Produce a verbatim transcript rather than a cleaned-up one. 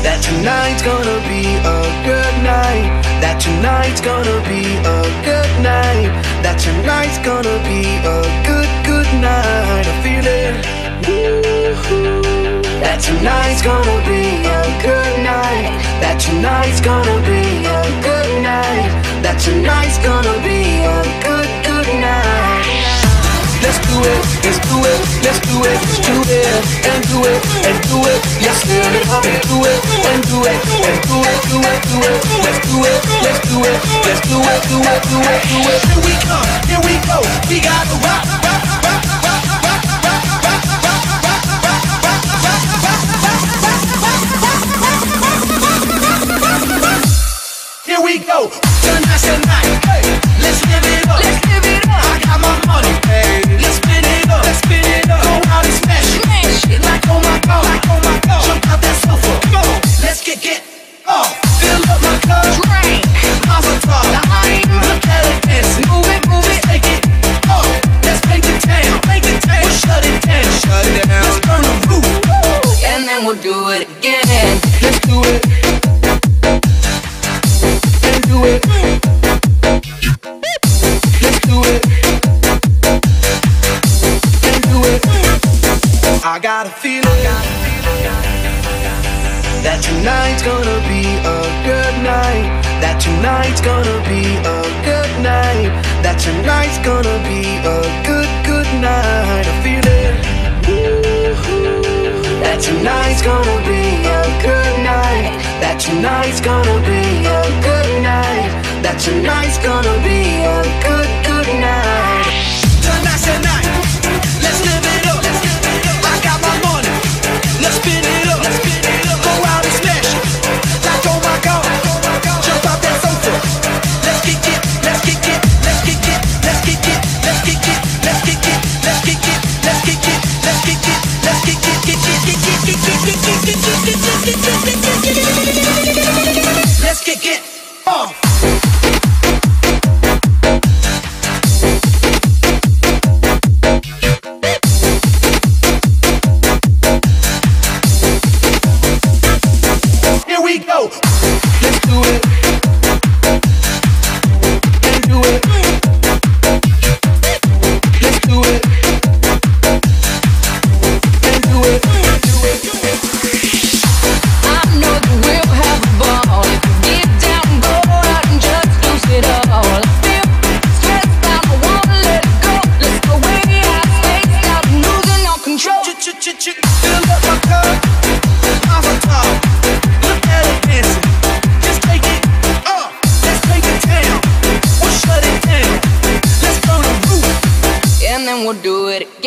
that tonight's gonna be a good night, that tonight's gonna be a good night, that tonight's gonna be a good, good night. I feel it. Woo-hoo. That tonight's gonna be a good night, that tonight's gonna be a good night, that tonight's gonna be a good, good night. Let's do it, let's do it, let's do it, let's do it, and do it, and do it. Let's live it up and do it, and do it, and do it, do it, do it. Let's do it, let's do it, let's do it, do it, do it, do it. Here we come, here we go. We got the rock, rock, rock, rock, rock, rock, rock, rock, rock, rock, rock, rock, rock. Here we go. Tonight's the night. Hey, let's live it up. Let's live it up. I got my money. Hey, let's spin it up. Let's spin it up. Go out and smash it. Smash it like oh my god, like oh my god. Jump out that sofa. Come on, let's get get off. Fill up my cup. Drink. Mazel tov. Look at it dancing. Move it, move it. Take it off. Let's make it town. Make it town. We'll shut it down. Shut it down. Let's burn the roof. And then we'll do it again. Let's do it. And do it. Let's do it. And do it. I got a feeling that tonight's gonna be a good night, that tonight's gonna be a good night, that tonight's gonna be a good, good night. I feel it. Woo-hoo. That tonight's gonna be a good night, that tonight's gonna be a good night, that tonight's gonna be a good, good night. Tonight's the night. Let's live it up. I got my money. Let's spin it up. Go out and smash it. Like oh my god. Jump out that sofa. Let's get it. Let's get it. Let's get it. Let's get it. Let's get it. Let's get it. Let's get it. Let's get it. Let's get it. Let's get it. Get it. Get it. Get it. Let's get it. Oh. Here we go. Let's do it. And do it. Let's do it. And do it. I know that we'll have a ball if we get down and go out and just lose it all. I feel stressed out, I wanna let it go. Let's go way out, spaced out, and losing all control. Fill up my cup. I'm on top. Look at it dancing. Just take it up. Let's take it down. We'll shut it down. Let's burn the roof. And then we'll do it again.